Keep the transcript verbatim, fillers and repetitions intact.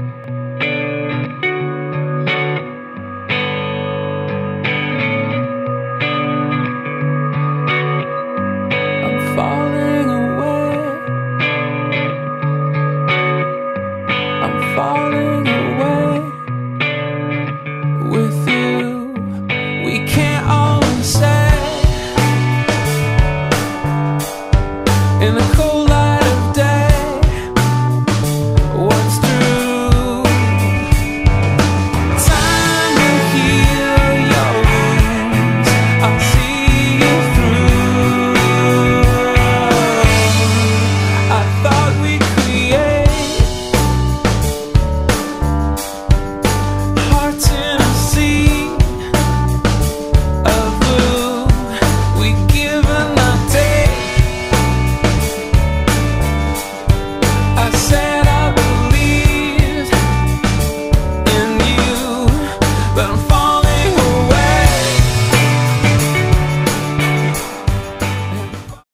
Falling away, I'm falling away with you. We can't always say in the